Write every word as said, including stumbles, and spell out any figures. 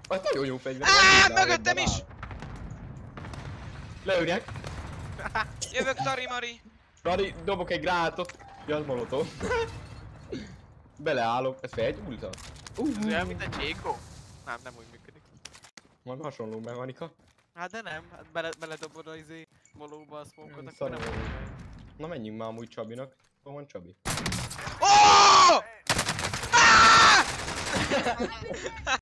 Az nagyon jó fegyver. Áááá, mögöttem is! Leülnek. Jövök, Tari Mari! Radi, dobok egy gránátot. Ja, az molotov. Beleállok, ez felgyúlta? Ez olyan, mint a Cséko? Nem, nem úgy működik. Majd hasonló mechanika. Hát de nem, hát bele, beledobod az izé molóba a smoke-ot, akkor Szarul. nem úgy. Na menjünk már amúgy Csabinak. Hol van Csabi? Oh!